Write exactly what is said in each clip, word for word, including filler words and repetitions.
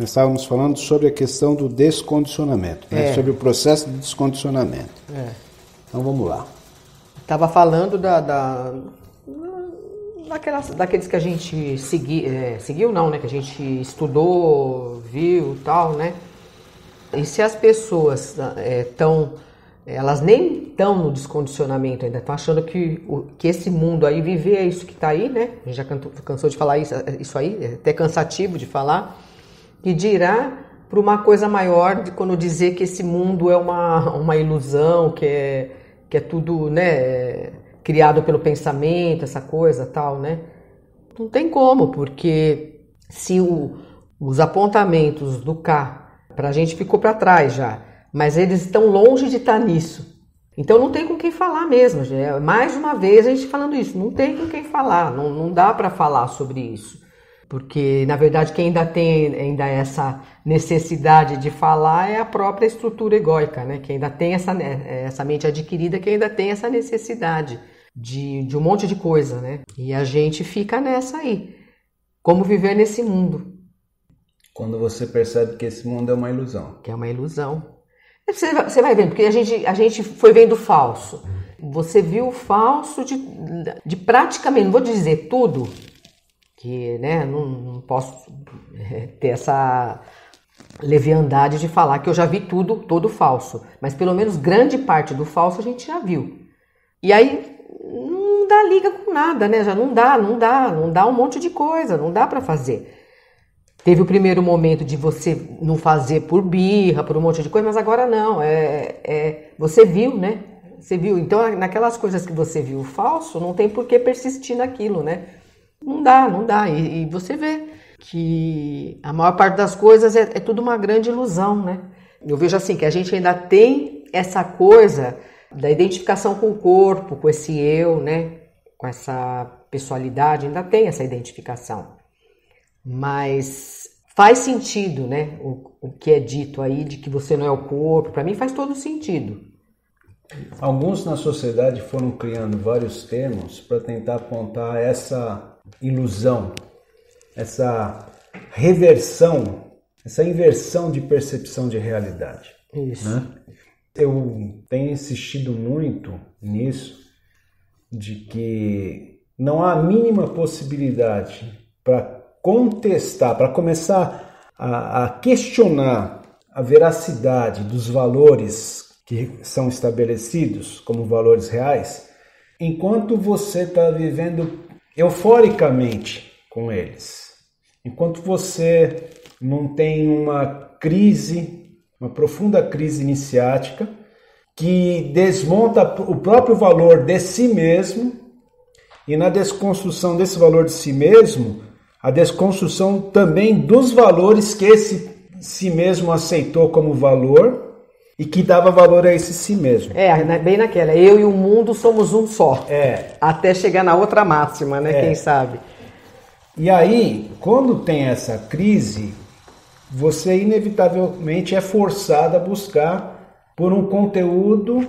Nós estávamos falando sobre a questão do descondicionamento, né? É. Sobre o processo de descondicionamento. É. Então vamos lá. Estava falando da, da, daquelas, daqueles que a gente segui, é, seguiu, não, né? Que a gente estudou, viu e tal, né? E se as pessoas estão, é, elas nem estão no descondicionamento ainda, estão achando que, o, que esse mundo aí, viver é isso que está aí, né? A gente já cantou, cansou de falar isso, isso aí, é até cansativo de falar, e dirá para uma coisa maior de quando dizer que esse mundo é uma, uma ilusão, que é, que é tudo, né, criado pelo pensamento, essa coisa tal, né? Não tem como, porque se o, os apontamentos do K para a gente ficou para trás já, mas eles estão longe de estar nisso. Então não tem com quem falar mesmo. Já. Mais uma vez a gente falando isso, não tem com quem falar, não, não dá para falar sobre isso. Porque, na verdade, quem ainda tem ainda essa necessidade de falar é a própria estrutura egóica, né? Que ainda tem essa, essa mente adquirida, que ainda tem essa necessidade de, de um monte de coisa, né? E a gente fica nessa aí. Como viver nesse mundo. Quando você percebe que esse mundo é uma ilusão. Que é uma ilusão. Você vai, você vai vendo, porque a gente, a gente foi vendo o falso. Você viu o falso de, de praticamente, não vou dizer tudo, que né, não, não posso ter essa leviandade de falar que eu já vi tudo, todo falso. Mas pelo menos grande parte do falso a gente já viu. E aí não dá liga com nada, né? Já não dá, não dá, não dá um monte de coisa, não dá para fazer. Teve o primeiro momento de você não fazer por birra, por um monte de coisa, mas agora não, é, é, você viu, né? Você viu, então naquelas coisas que você viu falso, não tem por que persistir naquilo, né? Não dá, não dá, e, e você vê que a maior parte das coisas é, é tudo uma grande ilusão, né? Eu vejo assim, que a gente ainda tem essa coisa da identificação com o corpo, com esse eu, né? Com essa pessoalidade, ainda tem essa identificação. Mas faz sentido, né? O, o que é dito aí de que você não é o corpo, para mim faz todo sentido. Alguns na sociedade foram criando vários termos para tentar apontar essa ilusão, essa reversão, essa inversão de percepção de realidade. Isso. Né? Eu tenho insistido muito nisso, de que não há a mínima possibilidade para contestar, para começar a, a questionar a veracidade dos valores que são estabelecidos como valores reais, enquanto você está vivendo euforicamente com eles. Enquanto você não tem uma crise, uma profunda crise iniciática, que desmonta o próprio valor de si mesmo, e na desconstrução desse valor de si mesmo, a desconstrução também dos valores que esse si mesmo aceitou como valor e que dava valor a esse si mesmo. É, bem naquela, eu e o mundo somos um só. É. Até chegar na outra máxima, né? É. Quem sabe? E aí, quando tem essa crise, você inevitavelmente é forçado a buscar por um conteúdo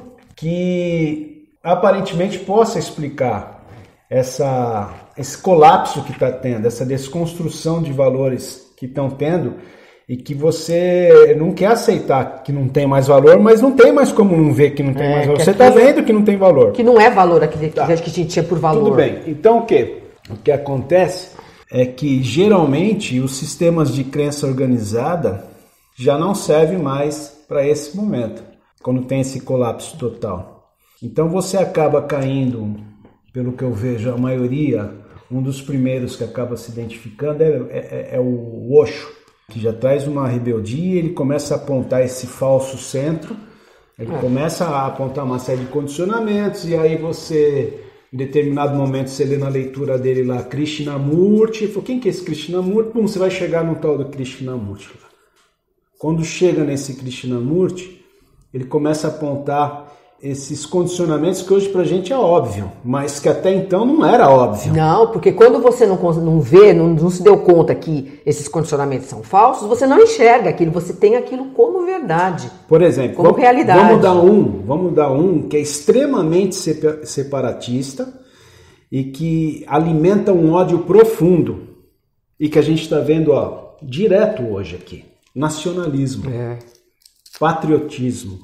que aparentemente possa explicar essa, esse colapso que está tendo, essa desconstrução de valores que estão tendo, e que você não quer aceitar que não tem mais valor, mas não tem mais como não ver que não tem é, mais valor. Que você está vendo que não tem valor. Que não é valor aquele tá. que a gente tinha por valor. Tudo bem. Então o que? O que acontece é que geralmente os sistemas de crença organizada já não servem mais para esse momento, quando tem esse colapso total. Então você acaba caindo, pelo que eu vejo, a maioria, um dos primeiros que acaba se identificando é, é, é o Osho, que já traz uma rebeldia, ele começa a apontar esse falso centro, ele é. começa a apontar uma série de condicionamentos, e aí você, em determinado momento, você lê na leitura dele lá, Krishnamurti, fala, quem que é esse Krishnamurti? Pum, você vai chegar no tal do Krishnamurti. Quando chega nesse Krishnamurti, ele começa a apontar esses condicionamentos que hoje pra gente é óbvio, mas que até então não era óbvio. Não, porque quando você não, não vê, não, não se deu conta que esses condicionamentos são falsos, você não enxerga aquilo, você tem aquilo como verdade. Por exemplo, como vamos, realidade. Vamos dar um, vamos dar um que é extremamente separatista e que alimenta um ódio profundo e que a gente está vendo, ó, direto hoje aqui. Nacionalismo, É. patriotismo.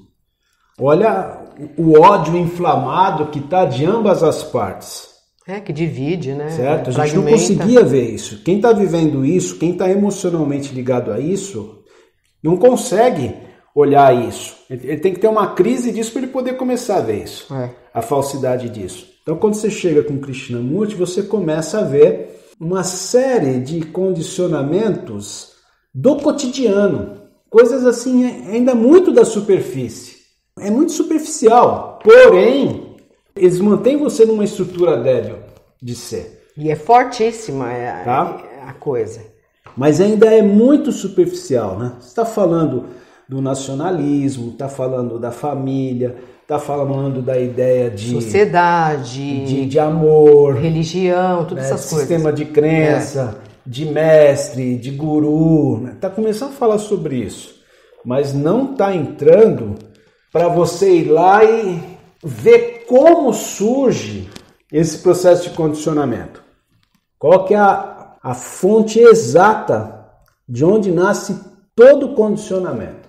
Olha o ódio inflamado que está de ambas as partes. É, que divide, né? Certo? A gente não Fragmenta. conseguia ver isso. Quem está vivendo isso, quem está emocionalmente ligado a isso, não consegue olhar isso. Ele tem que ter uma crise disso para ele poder começar a ver isso. É. A falsidade disso. Então, quando você chega com Krishnamurti, você começa a ver uma série de condicionamentos do cotidiano. Coisas assim, ainda muito da superfície. É muito superficial. Porém, eles mantêm você numa estrutura débil de ser. E é fortíssima é, Tá? é a coisa. Mas ainda é muito superficial, né? Você está falando do nacionalismo, está falando da família, está falando da ideia de Sociedade, de, de amor, religião, todas né, essas coisas. sistema de crença, é. de mestre, de guru. Está começando a falar sobre isso, mas não está entrando para você ir lá e ver como surge esse processo de condicionamento. Qual que é a, a fonte exata de onde nasce todo o condicionamento.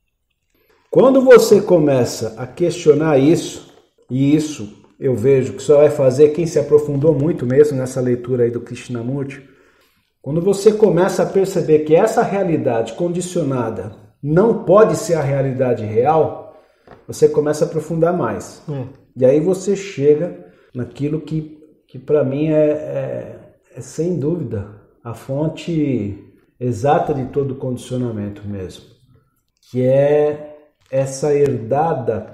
Quando você começa a questionar isso, e isso eu vejo que só vai fazer quem se aprofundou muito mesmo nessa leitura aí do Krishnamurti, quando você começa a perceber que essa realidade condicionada não pode ser a realidade real, você começa a aprofundar mais. É. E aí você chega naquilo que, que para mim é, é, é sem dúvida a fonte exata de todo o condicionamento mesmo, que é essa herdada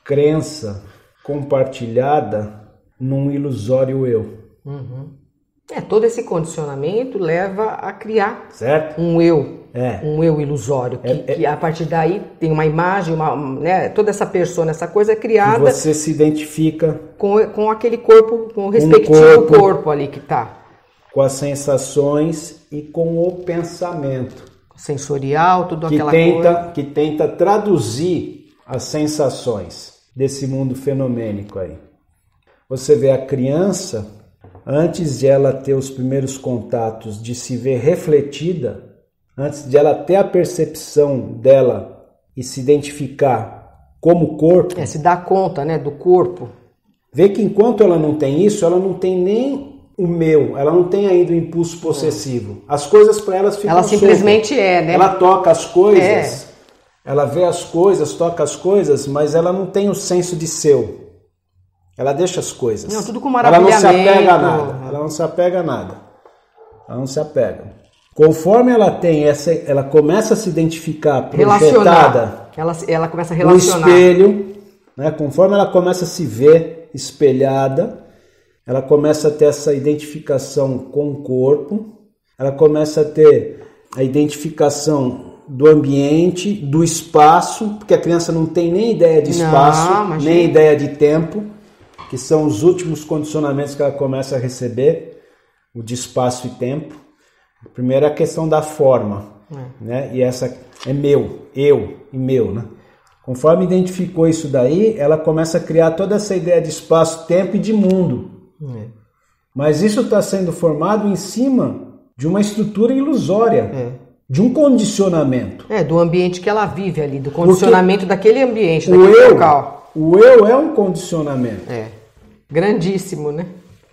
crença compartilhada num ilusório eu. Uhum. É, todo esse condicionamento leva a criar Certo? um eu, É. um eu ilusório, que, É, é. que a partir daí tem uma imagem, uma, né, toda essa persona, essa coisa é Que criada você se identifica com, com aquele corpo, com o respectivo corpo. corpo. ali que tá. com as sensações e com o pensamento. Sensorial, tudo Que aquela tenta, coisa. que tenta traduzir as sensações desse mundo fenomênico aí. Você vê a criança, antes de ela ter os primeiros contatos, de se ver refletida, antes de ela ter a percepção dela e se identificar como corpo, É, se dá conta, né, do corpo. vê que enquanto ela não tem isso, ela não tem nem o meu, ela não tem ainda o impulso possessivo. As coisas para elas ficam Ela simplesmente soltas. é, né? Ela toca as coisas, É. ela vê as coisas, toca as coisas, mas ela não tem o senso de seu. Ela deixa as coisas. Não, tudo com Ela não se maravilhamento. apega a nada. Ela não se apega a nada. Ela não se apega. Conforme ela tem essa, ela começa a se identificar projetada Relacionar. Ela, ela começa a no relacionar. espelho, né? Conforme ela começa a se ver espelhada, ela começa a ter essa identificação com o corpo, ela começa a ter a identificação do ambiente, do espaço, porque a criança não tem nem ideia de espaço, Não, imagina. nem ideia de tempo, que são os últimos condicionamentos que ela começa a receber, o de espaço e tempo. Primeiro é a questão da forma, É. né? E essa é meu, eu e meu, né? Conforme identificou isso daí, ela começa a criar toda essa ideia de espaço, tempo e de mundo. É. Mas isso está sendo formado em cima de uma estrutura ilusória, É. de um condicionamento. É, do ambiente que ela vive ali, do condicionamento daquele ambiente, O daquele eu, local. o eu é um condicionamento. É. Grandíssimo, né?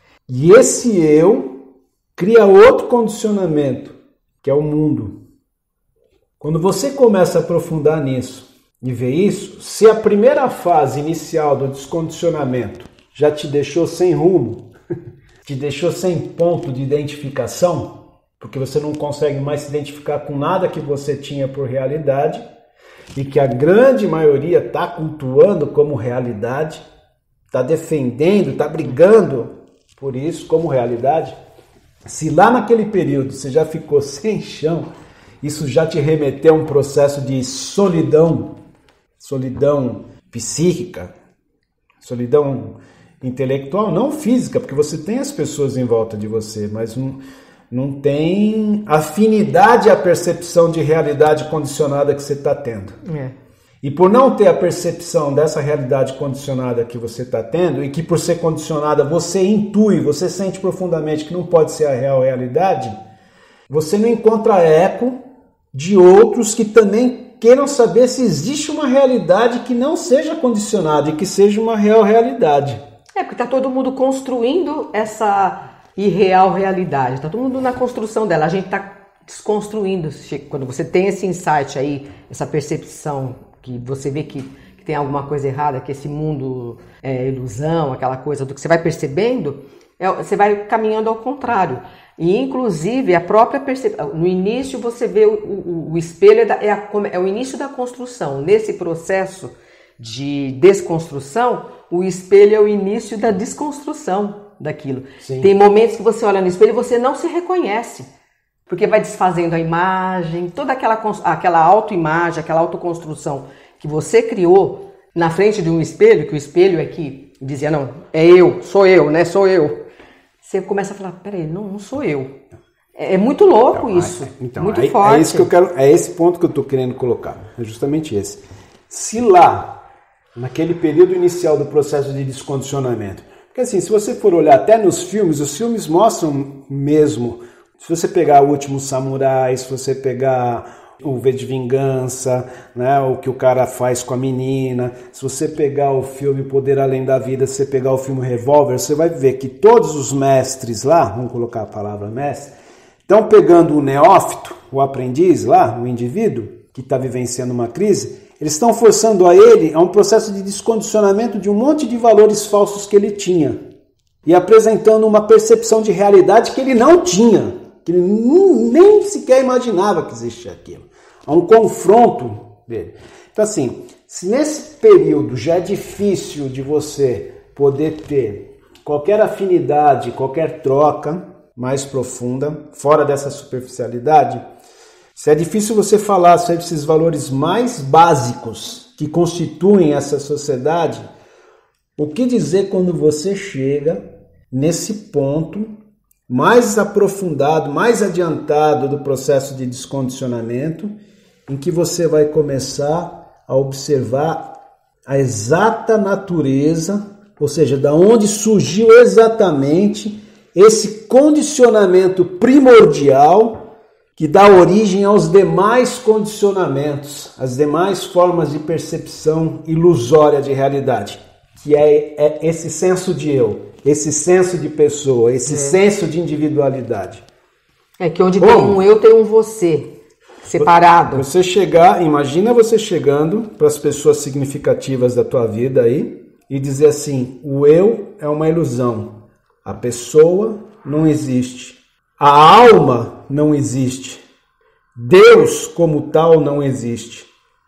E esse eu cria outro condicionamento, que é o mundo. Quando você começa a aprofundar nisso e ver isso, se a primeira fase inicial do descondicionamento já te deixou sem rumo, te deixou sem ponto de identificação, porque você não consegue mais se identificar com nada que você tinha por realidade e que a grande maioria está cultuando como realidade, está defendendo, está brigando por isso como realidade. Se lá naquele período você já ficou sem chão, isso já te remeteu a um processo de solidão, solidão psíquica, solidão intelectual, não física, porque você tem as pessoas em volta de você, mas não, não tem afinidade à percepção de realidade condicionada que você está tendo. É. E por não ter a percepção dessa realidade condicionada que você está tendo, e que por ser condicionada você intui, você sente profundamente que não pode ser a real realidade, você não encontra eco de outros que também queiram saber se existe uma realidade que não seja condicionada e que seja uma real realidade. É, porque está todo mundo construindo essa irreal realidade, está todo mundo na construção dela, a gente está desconstruindo. Quando você tem esse insight aí, essa percepção, que você vê que, que tem alguma coisa errada, que esse mundo é ilusão, aquela coisa do que você vai percebendo, é, você vai caminhando ao contrário. E, inclusive, a própria percepção... No início, você vê o, o, o espelho, é, da, é, a, é o início da construção. Nesse processo de desconstrução, o espelho é o início da desconstrução daquilo. Sim. Tem momentos que você olha no espelho e você não se reconhece, porque vai desfazendo a imagem, toda aquela, aquela autoimagem, aquela autoconstrução que você criou na frente de um espelho, que o espelho é que dizia, não, é eu, sou eu, né, sou eu. Você começa a falar, peraí, não, não sou eu. É, é muito louco então, isso, então, muito é, forte. É, isso que eu quero, é esse ponto que eu estou querendo colocar, é justamente esse. Se lá, naquele período inicial do processo de descondicionamento, porque assim, se você for olhar até nos filmes, os filmes mostram mesmo, se você pegar O Último Samurai, se você pegar o V de Vingança, né, o que o cara faz com a menina, se você pegar o filme Poder Além da Vida, se você pegar o filme Revolver, você vai ver que todos os mestres lá, vamos colocar a palavra mestre, estão pegando o neófito, o aprendiz lá, o indivíduo que está vivenciando uma crise, eles estão forçando a ele a um processo de descondicionamento de um monte de valores falsos que ele tinha e apresentando uma percepção de realidade que ele não tinha, que ele nem sequer imaginava que existia aquilo. Há um confronto dele. Então assim, se nesse período já é difícil de você poder ter qualquer afinidade, qualquer troca mais profunda, fora dessa superficialidade, se é difícil você falar sobre esses valores mais básicos que constituem essa sociedade, o que dizer quando você chega nesse ponto mais aprofundado, mais adiantado do processo de descondicionamento, em que você vai começar a observar a exata natureza, ou seja, da onde surgiu exatamente esse condicionamento primordial que dá origem aos demais condicionamentos, às demais formas de percepção ilusória de realidade, que é, é esse senso de eu, esse senso de pessoa, esse é. senso de individualidade. É que onde Como? tem um eu, tem um você, separado. Você chegar, imagina você chegando para as pessoas significativas da tua vida aí e dizer assim, o eu é uma ilusão, a pessoa não existe, a alma não existe, Deus como tal não existe.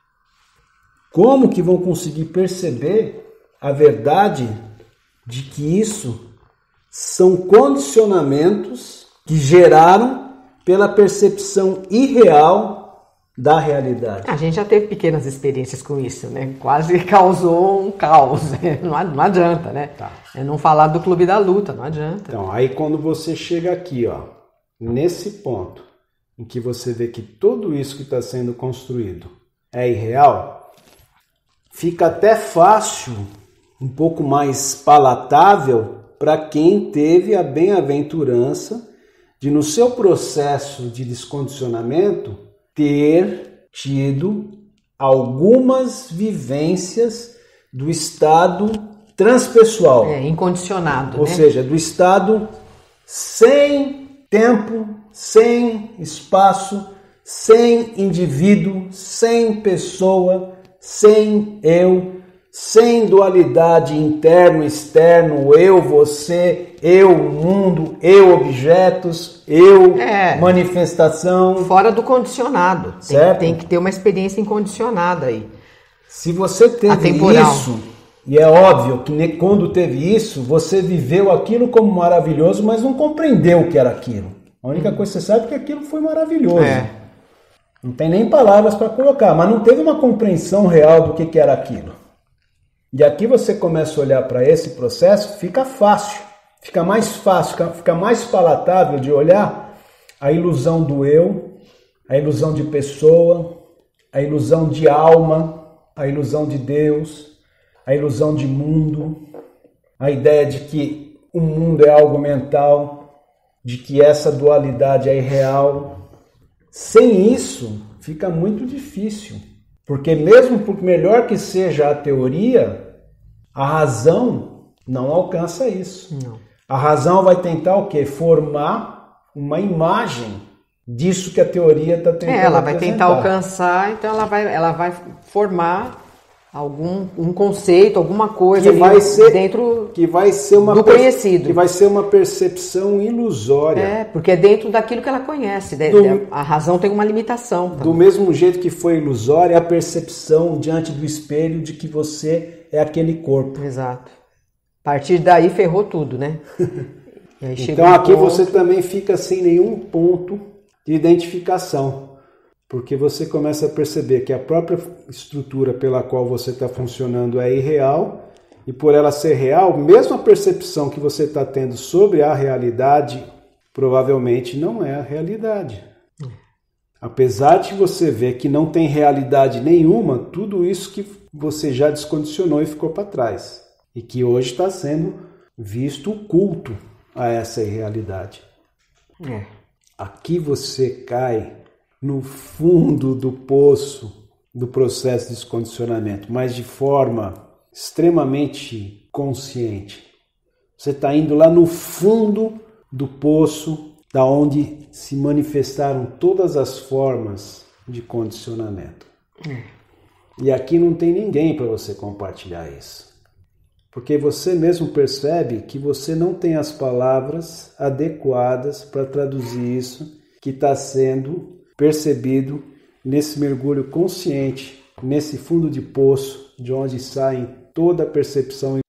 Como que vão conseguir perceber a verdade de que isso são condicionamentos que geraram pela percepção irreal da realidade? A gente já teve pequenas experiências com isso, né? Quase causou um caos, né? Não, não adianta, né? Tá. É não falar do Clube da Luta, não adianta. Então, aí quando você chega aqui, ó, nesse ponto em que você vê que tudo isso que está sendo construído é irreal, fica até fácil, um pouco mais palatável para quem teve a bem-aventurança de, no seu processo de descondicionamento, ter tido algumas vivências do estado transpessoal. É, incondicionado. Ou né? seja, do estado sem tempo, sem espaço, sem indivíduo, sem pessoa, sem eu, sem dualidade interno, externo, eu, você, eu, mundo, eu, objetos, eu, é, manifestação. Fora do condicionado. Certo? Tem, tem que ter uma experiência incondicionada aí. Se você teve Atemporal. isso, e é óbvio que quando teve isso, você viveu aquilo como maravilhoso, mas não compreendeu o que era aquilo. A única coisa que você sabe é que aquilo foi maravilhoso. É. Não tem nem palavras para colocar, mas não teve uma compreensão real do que, que era aquilo. E aqui você começa a olhar para esse processo, fica fácil, fica mais fácil, fica, fica mais palatável de olhar a ilusão do eu, a ilusão de pessoa, a ilusão de alma, a ilusão de Deus, a ilusão de mundo, a ideia de que o mundo é algo mental, de que essa dualidade é irreal. Sem isso, fica muito difícil. Porque mesmo por melhor que seja a teoria, a razão não alcança isso. Não. A razão vai tentar o quê? Formar uma imagem disso que a teoria está tentando É, ela vai apresentar. tentar alcançar, então ela vai, ela vai formar algum um conceito, alguma coisa que ali vai ser, dentro que vai ser uma do per- conhecido. Que vai ser uma percepção ilusória. É, porque é dentro daquilo que ela conhece. De, Do- de- a razão tem uma limitação. Do mesmo jeito que foi ilusória a percepção diante do espelho de que você é aquele corpo. Exato. A partir daí ferrou tudo, né? E aí chega Então um aqui ponto- você também fica sem nenhum ponto de identificação, porque você começa a perceber que a própria estrutura pela qual você está funcionando é irreal, e por ela ser real, mesmo a percepção que você está tendo sobre a realidade provavelmente não é a realidade. Apesar de você ver que não tem realidade nenhuma, tudo isso que você já descondicionou e ficou para trás. E que hoje está sendo visto o culto a essa irrealidade. É. Aqui você cai no fundo do poço do processo de descondicionamento, mas de forma extremamente consciente. Você está indo lá no fundo do poço, da onde se manifestaram todas as formas de condicionamento. É. E aqui não tem ninguém para você compartilhar isso. Porque você mesmo percebe que você não tem as palavras adequadas para traduzir isso que está sendo percebido nesse mergulho consciente, nesse fundo de poço, de onde sai toda a percepção